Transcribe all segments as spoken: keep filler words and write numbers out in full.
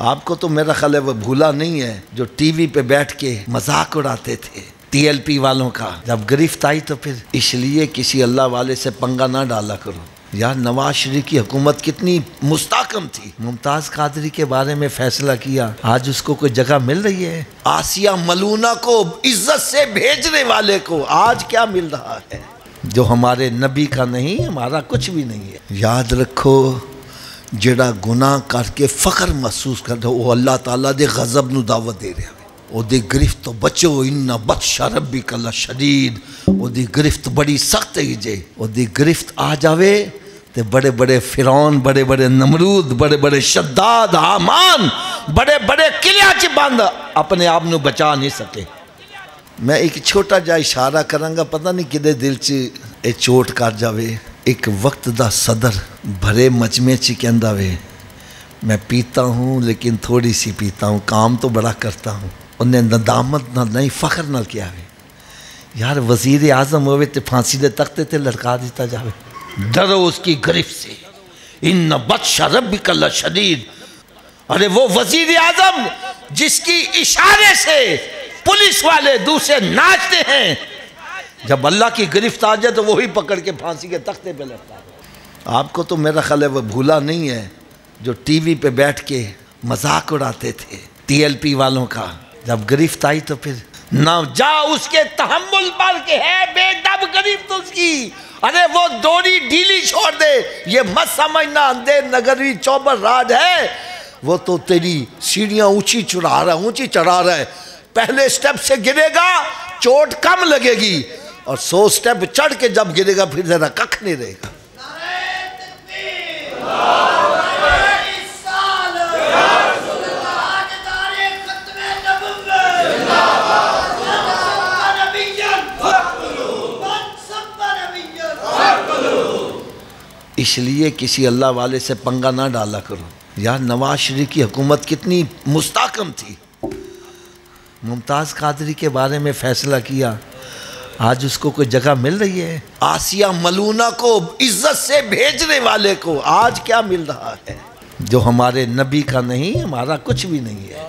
آپ کو تو میرا خیال ہے وہ بھولا نہیں ہے جو ٹی وی پہ بیٹھ کے مذاق اڑاتے تھے ٹی ایل پی والوں کا، جب گرفت آئی تو پھر اس لیے کسی اللہ والے سے پنگا نہ ڈالا کرو یار۔ نواز شریف کی حکومت کتنی مستحکم تھی، ممتاز قادری کے بارے میں فیصلہ کیا، آج اس کو کوئی جگہ مل رہی ہے؟ آسیہ ملونہ کو عزت سے بھیجنے والے کو آج کیا مل رہا ہے؟ جو ہمارے نبی کا نہیں، ہمارا کچھ بھی نہیں ہے۔ یاد رکھو جڑا گناہ کر کے فخر محسوس کرتا وہ اللہ تعالیٰ دے غضب نو دعوت دے رہا ہے، وہ دی گرفت تو بچو، ان بطش ربک لشدید، وہ دی گرفت بڑی سخت ہے جے، وہ دی گرفت آ جاوے تے بڑے بڑے فرعون، بڑے بڑے نمرود، بڑے بڑے شداد، حامان، بڑے بڑے قلعہ چ بند اپنے آپ نو بچا نہیں سکے۔ میں ایک چھوٹا جا اشارہ کراں گا، پتہ نہیں کدے دل چ اے چوٹ کر جاوے۔ ایک وقت دا صدر بھرے مجمع چ کہندا وے میں پیتا ہوں لیکن تھوڑی سی پیتا ہوں، کام تو بڑا کرتا ہوں۔ انہیں ندامت نہ نہیں فخر نہ کیا وے۔ یار وزیر اعظم ہوئے تے پھانسی دے تختے تے لٹکا دیتا جاوے، ڈرو اس کی گرفت سے، ان بطش ربک لشدید۔ ارے وہ وزیر اعظم جس کی اشارے سے پولیس والے دوسرے ناچتے ہیں، جب اللہ کی گرفت آ جائے تو وہی پکڑ کے پھانسی کے تختے پہ لٹکا دے۔ آپ کو تو میرا خیال ہے وہ بھولا نہیں ہے جو ٹی وی پہ بیٹھ کے مذاق اڑاتے تھے ٹی ایل پی والوں کا، جب گرفت آئی تو پھر نہ جا اس کے تحمل پر کہ ہے بے دب گرفت اس کی، ارے وہ دوری ڈھیلی چھوڑ دے، یہ مت سمجھنا اندھے نگری چوبر راج ہے، وہ تو تیری سیڑھیاں اونچی چڑھا رہا ہے، اونچی چڑھا رہا ہے، پہلے سٹیپ سے گرے گا چوٹ کم لگے گی، اور سو سٹیپ چڑھ کے جب گرے گا پھر ذرا ککھ نہیں رہے گا۔ اس لیے کسی اللہ والے سے پنگا نہ ڈالا کرو یار۔ نواز شریف کی حکومت کتنی مستحکم تھی، ممتاز قادری کے بارے میں فیصلہ کیا، آج اس کو کوئی جگہ مل رہی ہے؟ آسیہ ملونہ کو عزت سے بھیجنے والے کو آج کیا مل رہا ہے؟ جو ہمارے نبی کا نہیں، ہمارا کچھ بھی نہیں ہے۔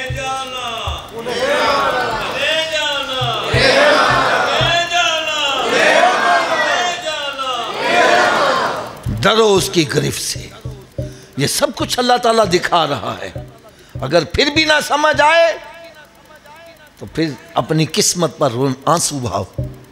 ڈرو اس کی گرفت سے، یہ سب کچھ اللہ تعالیٰ دکھا رہا ہے۔ اگر پھر بھی نہ سمجھ آئے تو پھر اپنی قسمت پر آنسو بہاؤ۔